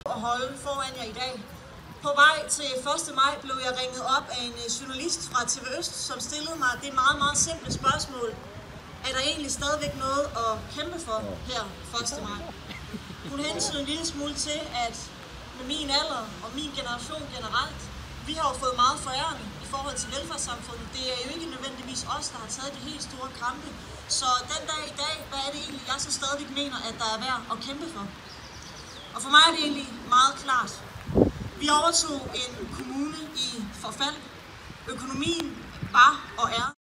At holde foran jer i dag. På vej til 1. maj blev jeg ringet op af en journalist fra TV Øst, som stillede mig det meget simple spørgsmål. Er der egentlig stadigvæk noget at kæmpe for her 1. maj? Hun hentede en lille smule til, at med min alder og min generation generelt, vi har jo fået meget forærende i forhold til velfærdssamfundet. Det er jo ikke nødvendigvis os, der har taget de helt store kampe. Så den dag i dag, hvad er det egentlig, jeg så stadigvæk mener, at der er værd at kæmpe for? Og for mig er det egentlig meget klart. Vi overtog en kommune i forfald. Økonomien var og er